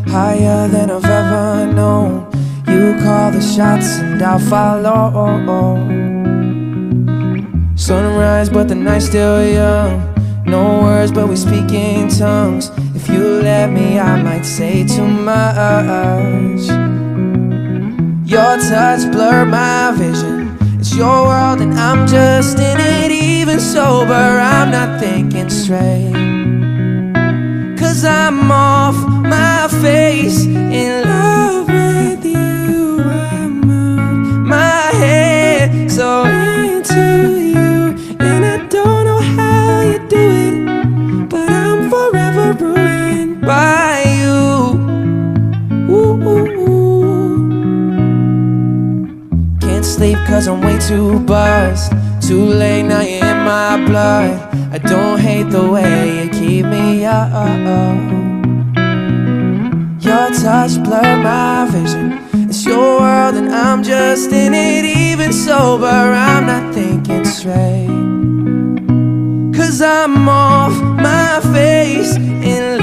higher than I've ever known. You call the shots and I'll follow. Sunrise but the night's still young. No words but we speak in tongues. If you let me I might say too much. Your touch blurred my vision. It's your world and I'm just in it. Even sober I'm not thinking straight, 'cause I'm off my face, in love with you. I'm out my head, so into you. And I don't know how you do it, but I'm forever ruined by you. Ooh, ooh, ooh. Can't sleep 'cause I'm way too buzzed. Too late, now you're in my blood. I don't hate the way you keep me up. Your touch blurred my vision. It's your world and I'm just in it. Even sober I'm not thinking straight, 'cause I'm off my face, in